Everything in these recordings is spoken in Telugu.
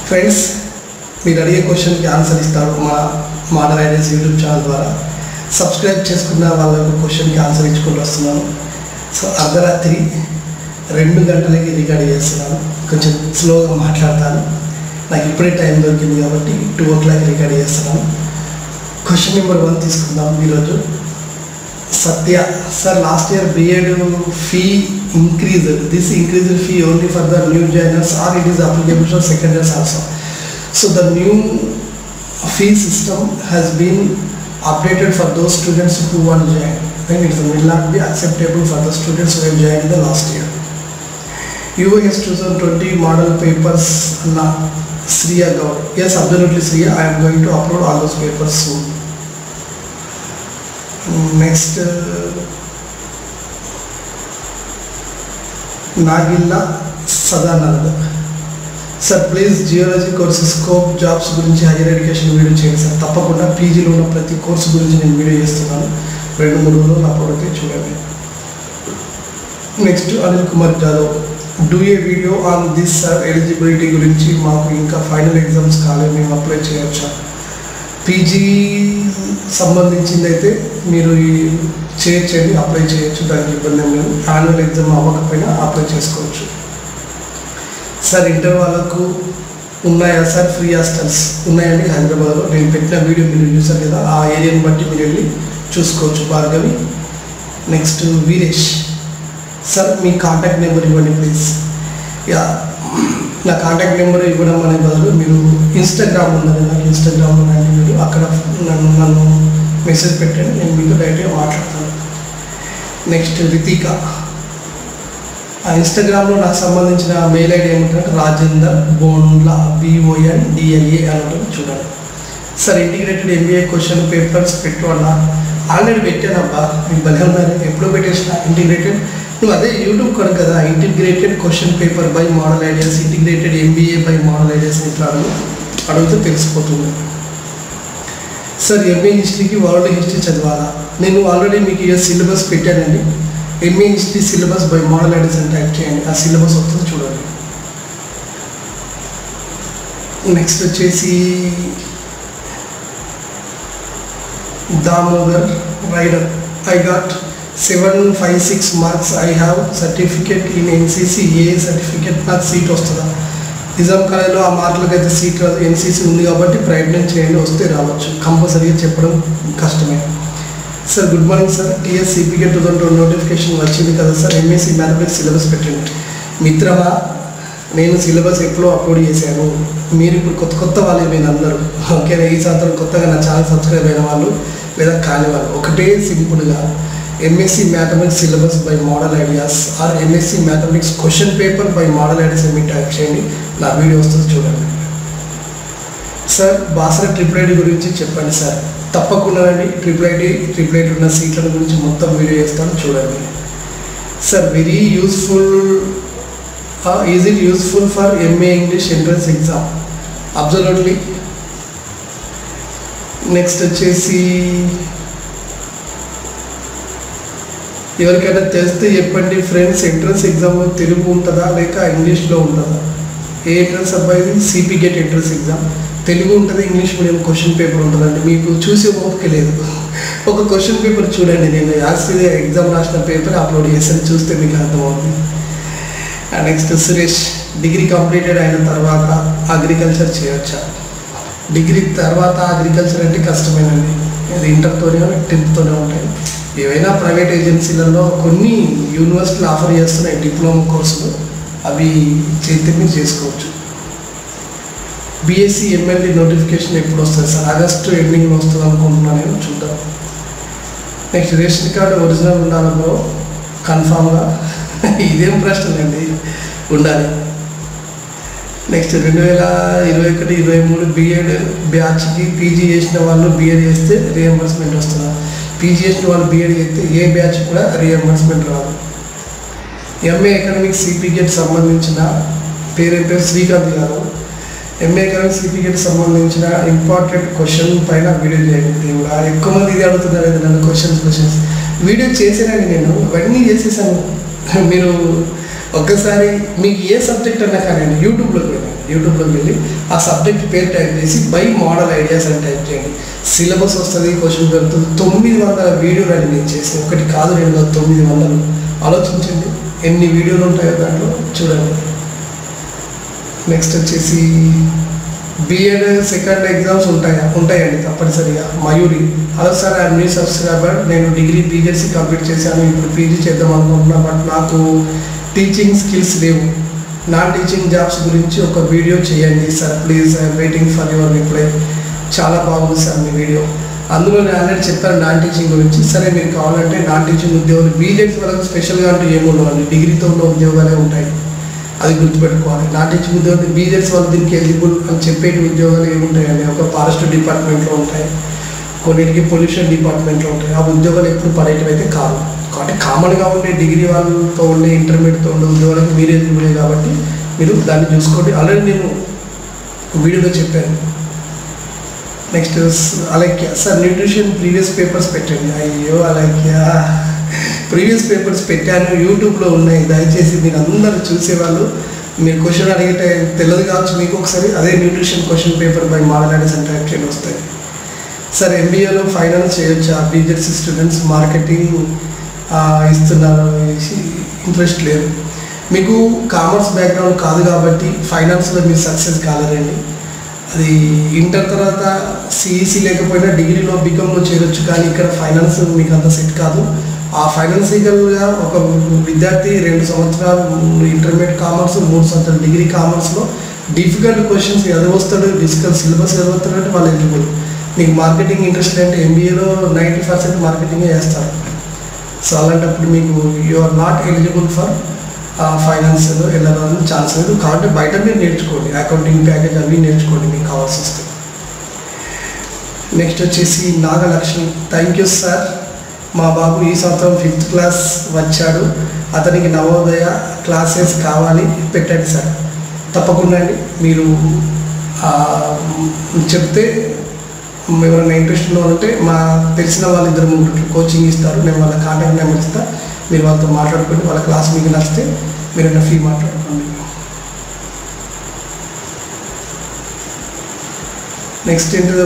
ఫ్రెండ్స్, మీరు అడిగే క్వశ్చన్కి ఆన్సర్ ఇస్తారు మా మోడల్ ఐడియాస్ యూట్యూబ్ ఛానల్ ద్వారా. సబ్స్క్రైబ్ చేసుకున్న వాళ్ళ క్వశ్చన్కి ఆన్సర్ ఇచ్చుకుంటూ వస్తున్నాను. సో అర్ధరాత్రి 2 గంటలకి రికార్డ్ చేస్తున్నాను. కొంచెం స్లోగా మాట్లాడతాను, నాకు ఇప్పుడే టైం దొరికింది కాబట్టి 2 o'clock రికార్డ్ చేస్తున్నాను. క్వశ్చన్ నెంబర్ 1 తీసుకుందాం ఈరోజు. Satya sir, last year B.Ed fee increased. This increased fee only for the new joiners or it is applicable for second years also? So the new fee system has been updated for those students who want to join, and it will not be acceptable for the students who have joined in the last year. UAS 2020 model papers, Sriya Gaur. Yes, absolutely Sriya, I am going to upload all those papers soon. Next, Nagilla Sadanand. Sir please geology courses scope jobs గురించి హైయర్ ఎడ్యుకేషన్ వీడియో చేయండి సార్. తప్పకుండా పీజీలో ఉన్న ప్రతి కోర్సు గురించి నేను వీడియో చేస్తున్నాను. 2-3 రోజులు అప్లోడ్ అయితే చూడండి. Next, Anil Kumar Jadhav. Do a video on this sir eligibility గురించి. మాకు ఇంకా ఫైనల్ ఎగ్జామ్స్ కాలేదు, మేము అప్లై చేయవచ్చా? పీజీ సంబంధించింది అయితే మీరు చేయొచ్చండి, అప్లై చేయొచ్చు, దానికి ఇబ్బంది ఏం లేదు. యాన్యువల్ ఎగ్జామ్ అవ్వకపోయినా అప్లై చేసుకోవచ్చు. సార్, ఇంటర్ వాళ్ళకు ఉన్నాయా సార్ ఫ్రీ హాస్టల్స్? ఉన్నాయండి హైదరాబాద్లో. నేను పెట్టిన వీడియో మీరు చూసారు కదా, ఆ ఏరియాని బట్టి మీరు వెళ్ళి చూసుకోవచ్చు. భార్గవి. నెక్స్ట్, వీరేష్ సార్, మీ కాంటాక్ట్ నెంబర్ ఇవ్వండి ప్లీజ్. యా, నా కాంటాక్ట్ నెంబర్ ఇవ్వడం అనే బదులు మీరు ఇన్స్టాగ్రామ్ ఉన్నది, నాకు ఇన్స్టాగ్రామ్ ఉన్నది, మీరు అక్కడ నన్ను మెసేజ్ పెట్టండి, నేను మీతో డైరెక్ట్గా మాట్లాడతాను. నెక్స్ట్, రితిక. ఆ ఇన్స్టాగ్రామ్లో నాకు సంబంధించిన మెయిల్ ఐడి ఏమిటంటే రాజేందర్ బోండ్లా BONDLA అని ఉంటుంది, చూడండి. Sir, integrated MBA question papers పెట్టాలా? ఆల్రెడీ పెట్టానబ్బా, మీకు భలే ఉన్నారు, ఎప్పుడో పెట్టేసిన. ఇంటిగ్రేటెడ్, నువ్వు అదే యూట్యూబ్ కొను కదా, integrated question paper by model ideas, integrated MBA by model ideas ఇట్లా అడిగితే తెలిసిపోతుంది. సార్, MA హిస్టరీకి వరల్డ్ హిస్టరీ చదవాలా? నేను ఆల్రెడీ మీకు సిలబస్ పెట్టానండి. MA history syllabus by model ideas అని టైప్ చేయండి, ఆ సిలబస్ వస్తుంది చూడండి. నెక్స్ట్ వచ్చేసి దామోదర్ రైడర్. I got 756 marks. I have certificate in NCC. A certificate నాకు సీట్ వస్తుందా? నిజాం కాలేజ్లో ఆ మార్కులకు అయితే సీట్ రాదు, NCC ఉంది కాబట్టి ప్రయత్నం చేయండి, వస్తే రావచ్చు. కంపల్సరీగా చెప్పడం కష్టమే. Sir, good morning sir. TS CPK 2020 notification వచ్చింది కదా సార్, MSc మ్యాథమెటిక్స్ సిలబస్ పెట్టండి. మిత్రమా, నేను సిలబస్ ఎప్పుడో అప్లోడ్ చేశాను. మీరు ఇప్పుడు కొత్త వాళ్ళే మీరు అందరూ, ఓకేనా? ఈ సంవత్సరం కొత్తగా నా ఛానల్ సబ్స్క్రైబ్ అయిన వాళ్ళు లేదా కాని వాళ్ళు ఒకటే సింపుల్గా MSc mathematics syllabus by model ideas or MSc mathematics question paper by model ideas అని టైప్ చేయండి, నా వీడియో వస్తుంది చూడండి. సార్, బాసర ట్రిపుల్ గురించి చెప్పండి సార్. తప్పకుండా అండి, ట్రిపుల్ ఐటీ ఉన్న సీట్ల గురించి మొత్తం వీడియో చేస్తాను, చూడండి. Sir, very useful. Is it useful for MA English entrance exam? Absolutely. Next వచ్చేసి, ఎవరికైనా తెలిస్తే చెప్పండి ఫ్రెండ్స్, ఎంట్రన్స్ ఎగ్జామ్ తెలుగు ఉంటుందా లేక ఇంగ్లీష్లో ఉంటుందా? ఏ ఎంట్రన్స్ అబ్బాయి? CP GET entrance exam Telugu ఉంటుంది, ఇంగ్లీష్ మీడియం క్వశ్చన్ పేపర్ ఉంటుందండి. మీకు చూసే ఓపిక లేదు, ఒక క్వశ్చన్ పేపర్ చూడండి. నేను యాక్చువల్గా ఎగ్జామ్ రాసిన పేపర్ అప్లోడ్ చేశాను, చూస్తే మీకు అర్థమవుతుంది. నెక్స్ట్, సురేష్. డిగ్రీ కంప్లీటెడ్ అయిన తర్వాత అగ్రికల్చర్ చేయవచ్చా? డిగ్రీ తర్వాత అగ్రికల్చర్ అంటే కష్టమేనండి, అది ఇంటర్తోనే 10th ఉంటాయి. ఏవైనా ప్రైవేట్ ఏజెన్సీలలో కొన్ని యూనివర్సిటీలు ఆఫర్ చేస్తున్నాయి డిప్లొమా కోర్సులు, అవి చేస్తే మీరు చేసుకోవచ్చు. BSc MLD నోటిఫికేషన్ ఎప్పుడు వస్తుంది సార్? ఆగస్టు ఎండింగ్లో వస్తుంది అనుకుంటున్నాను నేను, చూద్దాం. నెక్స్ట్, రేషన్ కార్డు ఒరిజినల్ ఉండాలి బ్రో కన్ఫామ్గా? ఇదేం ప్రశ్నలండి, ఉండాలి. నెక్స్ట్, 2021-23 B.Ed బ్యాచ్కి PG చేసిన వాళ్ళు B.Ed చేస్తే రియంబర్స్మెంట్ వస్తుందా? PG చేసిన వాళ్ళు B.Ed చేస్తే ఏ బ్యాచ్ కూడా రియంబర్స్మెంట్ రాదు. MA ఎకనామిక్స్ CP గేట్ సంబంధించిన పేరు Srikanth garu. MA economics CP GET సంబంధించిన ఇంపార్టెంట్ క్వశ్చన్ పైన వీడియో చేయండి. ఎక్కువ మంది ఇది అడుగుతున్నారు నన్ను, క్వశ్చన్స్ వీడియో చేసానండి, నేను ఇవన్నీ చేసేసాను. మీరు ఒక్కసారి మీకు ఏ సబ్జెక్ట్ అన్నా కానీ యూట్యూబ్లో పెట్టండి, యూట్యూబ్లోకి వెళ్ళి ఆ సబ్జెక్ట్ పేరు టైప్ చేసి బై మోడల్ ఐడియాస్ అని టైప్ చేయండి. సిలబస్ వస్తుంది, క్వశ్చన్ దొరుకుతుంది. 900 వీడియోలు అని నేను చేసి ఒకటి కాదు 2 900. ఆలోచించండి ఎన్ని వీడియోలు ఉంటాయో దాంట్లో చూడండి. నెక్స్ట్ వచ్చేసి బిఎడ్ సెకండ్ ఎగ్జామ్స్ ఉంటాయండి తప్పనిసరిగా. Mayuri, hello sir, I'm new subscriber. నేను డిగ్రీ పీజీసీ కంప్లీట్ చేశాను, ఇప్పుడు పీజీ చేద్దాం అనుకుంటున్నా. బట్ నాకు టీచింగ్ స్కిల్స్ లేవు. నాన్ టీచింగ్ జాబ్స్ గురించి ఒక వీడియో చేయండి sir please. I'm waiting for your reply. చాలా బాగుంది సార్ మీ వీడియో. అందులో నేను ఆల్రెడీ చెప్పాను నాన్ టీచింగ్ గురించి. సరే మీరు కావాలంటే నాన్ టీచింగ్ ఉద్యోగాలు బీజెడ్స్ వాళ్ళకి స్పెషల్గా అంటూ ఏముండవండి, డిగ్రీతో ఉన్న ఉద్యోగాలే ఉంటాయి, అది గుర్తుపెట్టుకోవాలి. నాన్ టీచింగ్ ఉద్యోగం బీజెడ్స్ వాళ్ళు దీనికి ఎలిజిబుల్ అని చెప్పేటి ఉద్యోగాలు ఏముంటాయండి, ఒక ఫారెస్ట్ డిపార్ట్మెంట్లో ఉంటాయి, కొన్నిటికి పొల్యూషన్ డిపార్ట్మెంట్లో ఉంటాయి. ఆ ఉద్యోగాలు ఎప్పుడు పడేటివి అయితే కాదు. కాబట్టి కామన్గా ఉండే డిగ్రీ వాళ్ళతో ఉండే ఇంటర్మీడియట్తో ఉండే ఉద్యోగాలకు మీరు ఎలిజిబులే కాబట్టి మీరు దాన్ని చూసుకోండి. ఆల్రెడీ నేను వీడియోలో చెప్పాను. Next Alaikya, sir nutrition previous papers పెట్టండి. అయ్యో అలైక్య, ప్రీవియస్ పేపర్స్ పెట్టాను, యూట్యూబ్లో ఉన్నాయి. దయచేసి మీరు అందరూ చూసేవాళ్ళు మీరు క్వశ్చన్ అడిగితే తెలియదు కావచ్చు మీకు, ఒకసారి అదే nutrition question paper by model ideas అని టైప్ చేయండి వస్తాయి. సార్ ఎంబీఏలో ఫైనాన్స్ చేయొచ్చా? బీజెడ్సీ స్టూడెంట్స్ మార్కెటింగ్ ఇస్తున్నారు, ఇంట్రెస్ట్ లేదు. మీకు కామర్స్ బ్యాక్గ్రౌండ్ కాదు కాబట్టి ఫైనాన్స్లో మీరు సక్సెస్ కాలేరండి. అది ఇంటర్ తర్వాత సిఈసి లేకపోయినా డిగ్రీలో బీకామ్లో చేరొచ్చు, కానీ ఇక్కడ ఫైనాన్స్ మీకు అంత సెట్ కాదు. ఆ ఫైనాన్సికల్గా ఒక విద్యార్థి 2 సంవత్సరాలు ఇంటర్మీడియట్ కామర్స్, 3 సంవత్సరాలు డిగ్రీ కామర్స్లో డిఫికల్ట్ క్వశ్చన్స్ ఎదవస్తాడు, డిఫికల్ట్ సిలబస్ ఎదవస్తాడంటే వాళ్ళు ఎలిజిబుల్. మీకు మార్కెటింగ్ ఇంట్రెస్ట్ అంటే ఎంబీఏలో 90% మార్కెటింగే చేస్తారు. సో అలాంటప్పుడు మీకు you are not eligible for ఫైనాన్స్లో వెళ్ళడానికి ఛాన్స్ లేదు. కాబట్టి బయట మీరు నేర్చుకోండి, అకౌంటింగ్ ప్యాకేజ్ అవి నేర్చుకోండి మీకు కావాల్సి వస్తే. నెక్స్ట్ వచ్చేసి నాగలక్ష్మి, థ్యాంక్ యూ సార్. మా బాబు ఈ సంవత్సరం 5th క్లాస్ వచ్చాడు, అతనికి నవోదయ క్లాసెస్ కావాలి, పెట్టండి సార్. తప్పకుండా అండి, మీరు చెప్తే ఎవరైనా ఇంట్రెస్ట్ ఉంటే మా తెలిసిన వాళ్ళు 2-3 కోచింగ్ ఇస్తారు, నేను వాళ్ళ కాంటాక్ట్ నెంబర్ ఇస్తాను, మీరు వాళ్ళతో మాట్లాడుకోండి. వాళ్ళ క్లాస్ మీకు నచ్చితే మీరు ఫీ మాట్లాడుకోండి. నెక్స్ట్ ఏంటి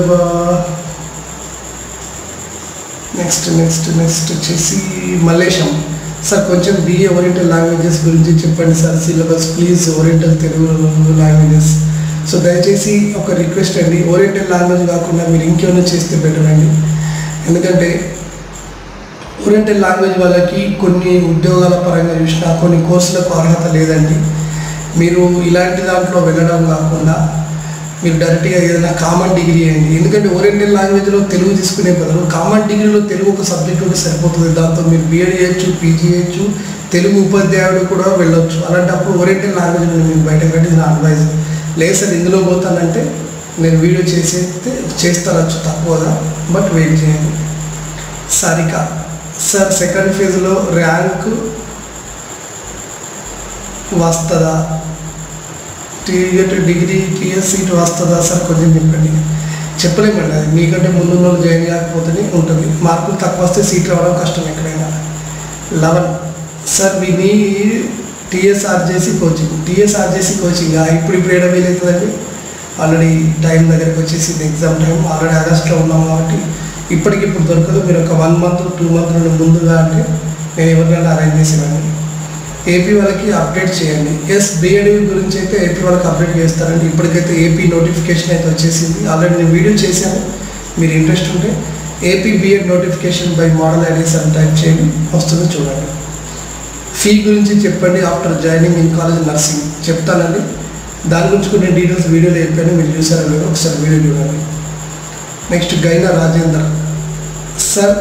నెక్స్ట్ వచ్చేసి మల్లేశం, సార్ కొంచెం బిఏ ఓరియంటల్ లాంగ్వేజెస్ గురించి చెప్పండి sir, syllabus please, oriental Telugu languages. So దయచేసి ఒక రిక్వెస్ట్ అండి, ఓరియంటల్ లాంగ్వేజ్ కాకుండా మీరు ఇంకేమైనా చేస్తే బెటర్ అండి. ఎందుకంటే ఓరియంటల్ లాంగ్వేజ్ వాళ్ళకి కొన్ని ఉద్యోగాల పరంగా చూసినా కొన్ని కోర్సులకు అర్హత లేదండి. మీరు ఇలాంటి దాంట్లో వెళ్ళడం కాకుండా మీరు డైరెక్ట్గా ఏదైనా కామన్ డిగ్రీ అయ్యండి. ఎందుకంటే ఓరియంటల్ లాంగ్వేజ్లో తెలుగు తీసుకునే బదులు కామన్ డిగ్రీలో తెలుగు ఒక సబ్జెక్ట్ ఉంటే సరిపోతుంది. దాంతో మీరు బీఎడ్ చేయొచ్చు, పీజీ చేయొచ్చు, తెలుగు ఉపాధ్యాయుడు కూడా వెళ్ళొచ్చు. అలాంటప్పుడు ఓరియంటల్ లాంగ్వేజ్ మీరు బయట కట్టి నా అడ్వైజ్ లేదు సార్ ఇందులో పోతానంటే నేను వీడియో చేస్తానచ్చు తక్కువగా, బట్ వెయిట్ చేయండి. సారిక, సార్ సెకండ్ ఫేజ్లో ర్యాంక్ వస్తుందా? డిగ్రీ టీఎస్ సీట్ వస్తుందా సార్ కొంచెం చెప్పండి. చెప్పలేమండి, అది మీకంటే ముందు జాయిన్ కాకపోతేనే ఉంటుంది. మార్కులు తక్కువ వస్తే సీట్ రావడం కష్టం ఎక్కడైనా. 11, సార్ విని టీఎస్ఆర్జేసీ కోచింగ్ ఇప్పుడు ఏడా వీలవుతుందండి. ఆల్రెడీ టైం దగ్గరికి వచ్చేసింది, ఎగ్జామ్ టైం ఆల్రెడీ ఆగస్ట్లో ఉన్నాం కాబట్టి ఇప్పటికిప్పుడు దొరకదు. మీరు ఒక 1 month 2 months నుండి ముందుగా అంటే నేను ఎవరినైనా అరేంజ్ చేసేవాడిని. ఏపీ వాళ్ళకి అప్డేట్ చేయండి. ఎస్, బీఎడ్ గురించి అయితే ఏపీ వాళ్ళకి అప్డేట్ చేస్తారండి. ఇప్పటికైతే ఏపీ నోటిఫికేషన్ అయితే వచ్చేసింది, ఆల్రెడీ నేను వీడియో చేశాను. మీరు ఇంట్రెస్ట్ ఉంటే AP BEd notification by model ideas అని టైప్ చేయండి, వస్తుందో చూడండి. ఫీ గురించి చెప్పండి after joining in college nursing చెప్తానండి. దాని గురించి కొన్ని డీటెయిల్స్ వీడియోలో చెప్పాను, మీరు చూసారా లేదు ఒకసారి వీడియో చూడండి. Next Gaina Rajender, sir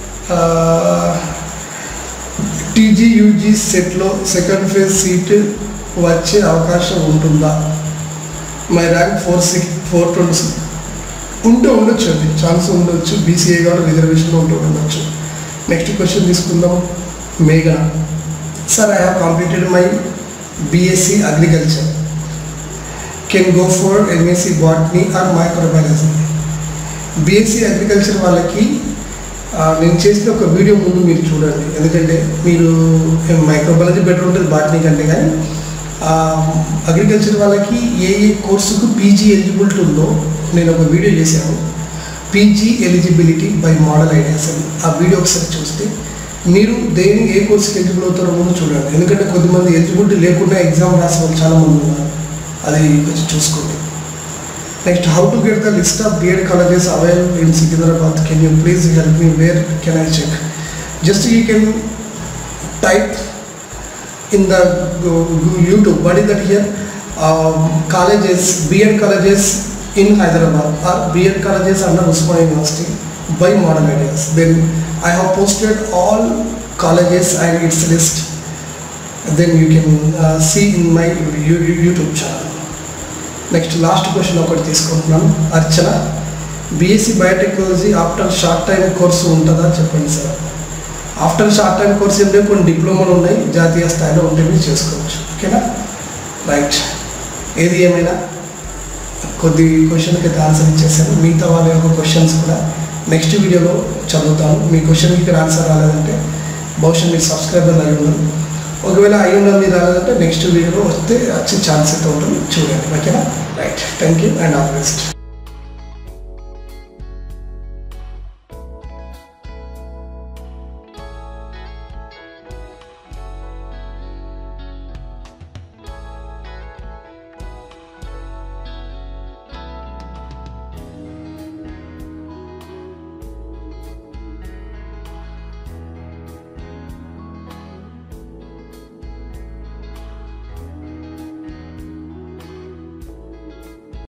TGUG సెట్లో సెకండ్ ఫేజ్ సీట్ వచ్చే అవకాశం ఉంటుందా? మై ర్యాంక్ 426 ఉంటే ఉండొచ్చు అండి, ఛాన్స్ ఉండొచ్చు. బీసీఏ కూడా రిజర్వేషన్లో ఉండొచ్చు. నెక్స్ట్ క్వశ్చన్ తీసుకుందాం. మేఘన, sir I have completed my BSc agriculture, can go for MSc botany or microbiology. BSc agriculture వాళ్ళకి నేను చేసిన ఒక వీడియో ముందు మీరు చూడండి, ఎందుకంటే మీరు మైక్రోబయాలజీ బెటర్ ఉంటుంది బాటనీ కంటే. కానీ అగ్రికల్చర్ వాళ్ళకి ఏ కోర్సుకు పీజీ ఎలిజిబిలిటీ ఉందో నేను ఒక వీడియో చేశాను, PG eligibility by model ideas అని. ఆ వీడియో ఒకసారి చూస్తే మీరు ఏ కోర్సుకి ఎలిజిబుల్ అవుతారో ముందు చూడండి. ఎందుకంటే కొద్దిమంది ఎలిజిబిలిటీ లేకుండా ఎగ్జామ్ రాసే వాళ్ళు చాలామంది ఉన్నారు, అది కొంచెం చూసుకోండి. Next, how to get the list of BEd colleges available in Secunderabad, can you please help me, where can I check? Just you can type in the YouTube, what is that here, colleges, B.Ed colleges in Hyderabad or B.Ed colleges under Usmania University by Model Ideas. Then I have posted all colleges and its list, then you can see in my YouTube channel. Next, last question ఒకటి తీసుకుంటున్నాను. Archana, BSc biotechnology after short time course ఉంటుందా చెప్పండి sir. After short time course ఏమిటో కొన్ని డిప్లొమాలు ఉన్నాయి, జాతీయ స్థాయిలో ఉంటే మీరు చేసుకోవచ్చు. ఓకేనా, రైట్. ఏది ఏమైనా కొద్ది క్వశ్చన్కి అయితే ఆన్సర్ ఇచ్చేసాను. మిగతా వాళ్ళ యొక్క క్వశ్చన్స్ కూడా నెక్స్ట్ వీడియోలో చదువుతాను. మీ క్వశ్చన్కి ఇక్కడ ఆన్సర్ రాలేదంటే బహుశా మీరు సబ్స్క్రైబర్ అయి ఉండరు. ఒకవేళ అయి ఉన్న మీరు రాలేదంటే నెక్స్ట్ వీడియోలో వస్తే వచ్చే ఛాన్స్ అయితే ఉంటుంది, చూడండి. ఓకేనా, right. Thank you and all the best.